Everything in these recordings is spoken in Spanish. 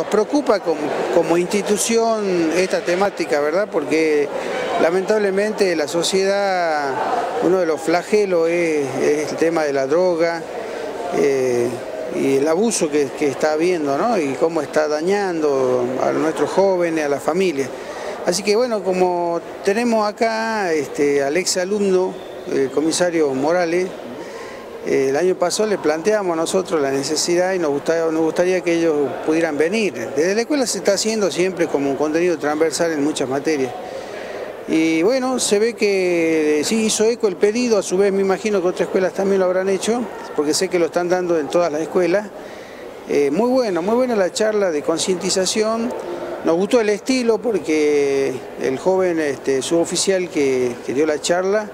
nos preocupa como institución esta temática, ¿verdad? Porque lamentablemente la sociedad, uno de los flagelos es el tema de la droga y el abuso que está habiendo, ¿no? Y cómo está dañando a nuestros jóvenes, a la familia. Así que bueno, como tenemos acá al ex alumno, el comisario Morales, el año pasado le planteamos a nosotros la necesidad y nos gustaría que ellos pudieran venir. Desde la escuela se está haciendo siempre como un contenido transversal en muchas materias. Y bueno, se ve que sí hizo eco el pedido, a su vez me imagino que otras escuelas también lo habrán hecho, porque sé que lo están dando en todas las escuelas. Muy buena la charla de concientización. Nos gustó el estilo porque el joven suboficial que dio la charla,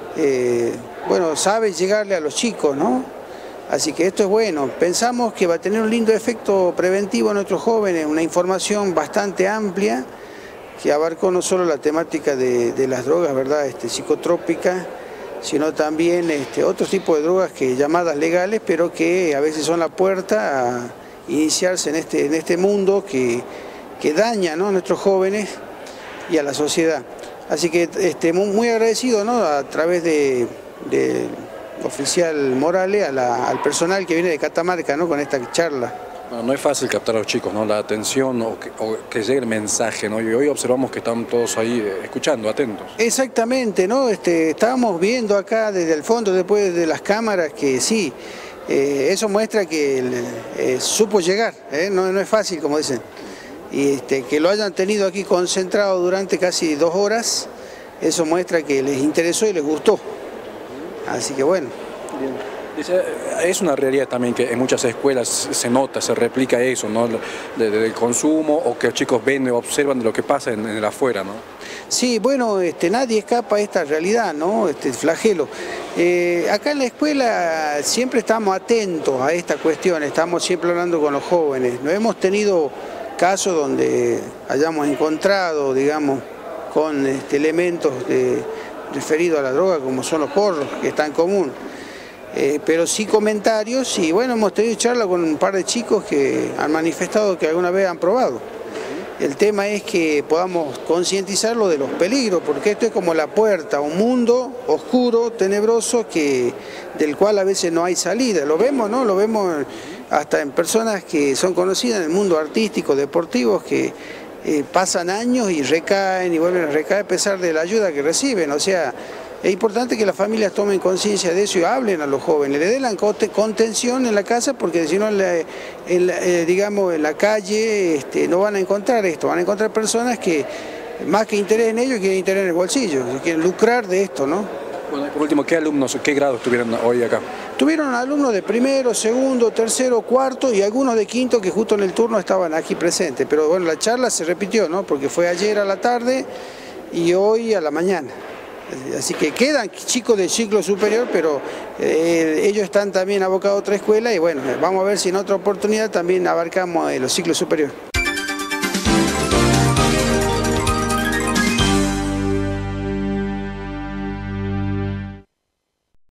bueno, sabe llegarle a los chicos, ¿no? Así que esto es bueno. Pensamos que va a tener un lindo efecto preventivo en nuestros jóvenes, una información bastante amplia que abarcó no solo la temática de las drogas, ¿verdad? Psicotrópicas, sino también otros tipos de drogas llamadas legales, pero que a veces son la puerta a iniciarse en este mundo que daña, ¿no?, a nuestros jóvenes y a la sociedad. Así que muy agradecido, ¿no?, a través del oficial Morales al personal que viene de Catamarca, ¿no?, con esta charla. No es fácil captar a los chicos, ¿no?, la atención o que llegue el mensaje, ¿no? Y hoy observamos que están todos ahí escuchando, atentos. Exactamente, ¿no? Estábamos viendo acá desde el fondo, después de las cámaras, que sí, eso muestra que supo llegar, no es fácil, como dicen. Y que lo hayan tenido aquí concentrado durante casi 2 horas, eso muestra que les interesó y les gustó. Así que bueno. Bien. Dice, es una realidad también que en muchas escuelas se nota, se replica eso, ¿no?, del consumo, o que los chicos ven o observan de lo que pasa en el afuera, ¿no? Sí, bueno, nadie escapa a esta realidad, ¿no?, flagelo. Acá en la escuela siempre estamos atentos a esta cuestión, estamos siempre hablando con los jóvenes. No hemos tenido casos donde hayamos encontrado, digamos, con elementos referidos a la droga, como son los porros, que es tan común. Pero sí comentarios, y bueno, hemos tenido charla con un par de chicos que han manifestado que alguna vez han probado. El tema es que podamos concientizarlo de los peligros, porque esto es como la puerta a un mundo oscuro, tenebroso, del cual a veces no hay salida. Lo vemos, ¿no? Lo vemos hasta en personas que son conocidas en el mundo artístico, deportivo, que pasan años y recaen y vuelven a recaer a pesar de la ayuda que reciben. O sea, es importante que las familias tomen conciencia de eso y hablen a los jóvenes, le den la contención en la casa, porque si no, digamos, en la calle no van a encontrar esto, van a encontrar personas que más que interés en ellos quieren interés en el bolsillo, quieren lucrar de esto, ¿no? Bueno, por último, ¿qué alumnos, qué grados tuvieron hoy acá? Tuvieron alumnos de primero, segundo, tercero, cuarto y algunos de quinto que justo en el turno estaban aquí presentes, pero bueno, la charla se repitió, ¿no?, porque fue ayer a la tarde y hoy a la mañana. Así que quedan chicos de ciclo superior, pero ellos están también abocados a otra escuela y bueno, vamos a ver si en otra oportunidad también abarcamos los ciclos superiores.